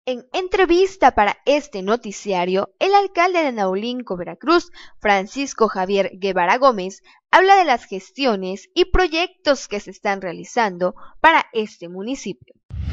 En entrevista para este noticiario, el alcalde de Naulinco, Veracruz, Francisco Javier Guevara Gómez, habla de las gestiones y proyectos que se están realizando para este municipio.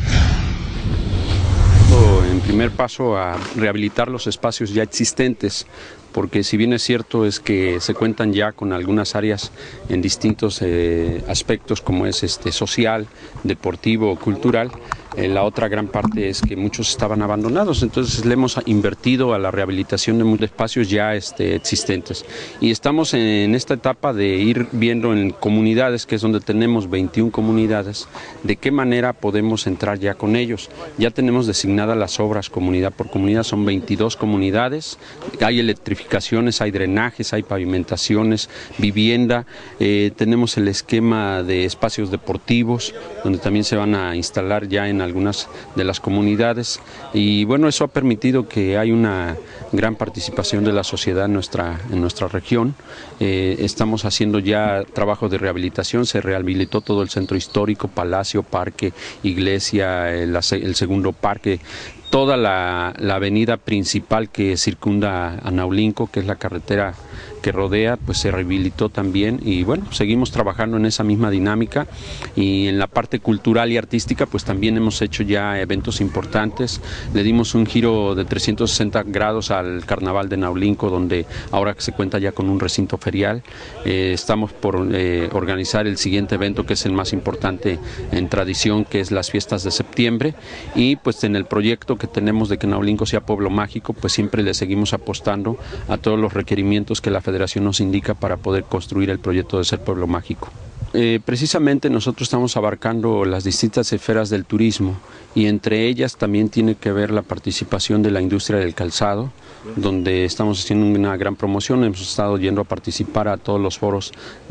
En primer paso a rehabilitar los espacios ya existentes, porque si bien es cierto es que se cuentan ya con algunas áreas en distintos aspectos como es social, deportivo, cultural, la otra gran parte es que muchos estaban abandonados, entonces le hemos invertido a la rehabilitación de muchos espacios ya existentes. Y estamos en esta etapa de ir viendo en comunidades, que es donde tenemos 21 comunidades, de qué manera podemos entrar ya con ellos. Ya tenemos designadas las obras comunidad por comunidad, son 22 comunidades, hay electrificaciones, hay drenajes, hay pavimentaciones, vivienda, tenemos el esquema de espacios deportivos, donde también se van a instalar ya en algunas de las comunidades, y bueno, eso ha permitido que hay una gran participación de la sociedad en nuestra región. Estamos haciendo ya trabajo de rehabilitación, se rehabilitó todo el centro histórico, palacio, parque, iglesia, el segundo parque, toda la avenida principal que circunda a Naulinco, que es la carretera que rodea, pues se rehabilitó también, y bueno, seguimos trabajando en esa misma dinámica. Y en la parte cultural y artística pues también hemos hecho ya eventos importantes. Le dimos un giro de 360 grados al Carnaval de Naulinco, donde ahora se cuenta ya con un recinto ferial. Estamos por organizar el siguiente evento, que es el más importante en tradición, que es las fiestas de septiembre, y pues en el proyecto que tenemos de que Naulinco sea pueblo mágico, pues siempre le seguimos apostando a todos los requerimientos que la Federación nos indica para poder construir el proyecto de ser pueblo mágico. Precisamente nosotros estamos abarcando las distintas esferas del turismo, y entre ellas también tiene que ver la participación de la industria del calzado, donde estamos haciendo una gran promoción. Hemos estado yendo a participar a todos los foros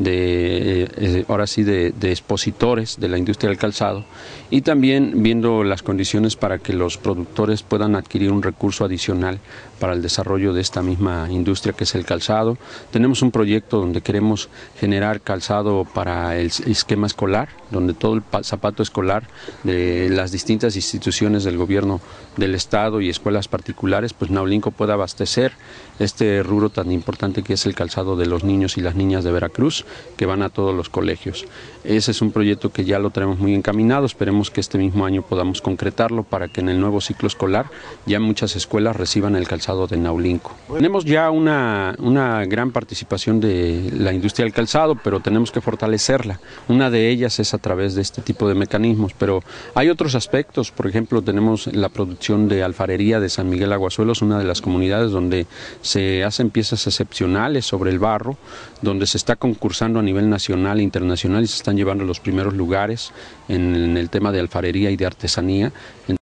de expositores de la industria del calzado, y también viendo las condiciones para que los productores puedan adquirir un recurso adicional para el desarrollo de esta misma industria que es el calzado. Tenemos un proyecto donde queremos generar calzado para el esquema escolar, donde todo el zapato escolar de las distintas instituciones del gobierno del estado y escuelas particulares, pues Naulinco pueda abastecer este rubro tan importante que es el calzado de los niños y las niñas de Veracruz, que van a todos los colegios. Ese es un proyecto que ya lo tenemos muy encaminado, esperemos que este mismo año podamos concretarlo para que en el nuevo ciclo escolar ya muchas escuelas reciban el calzado de Naulinco. Tenemos ya una gran participación de la industria del calzado, pero tenemos que fortalecerla. Una de ellas es a través de este tipo de mecanismos, pero hay otros aspectos. Por ejemplo, tenemos la producción de alfarería de San Miguel Aguasuelos, una de las comunidades donde se hacen piezas excepcionales sobre el barro, donde se está concursando a nivel nacional e internacional y se están llevando los primeros lugares en el tema de alfarería y de artesanía.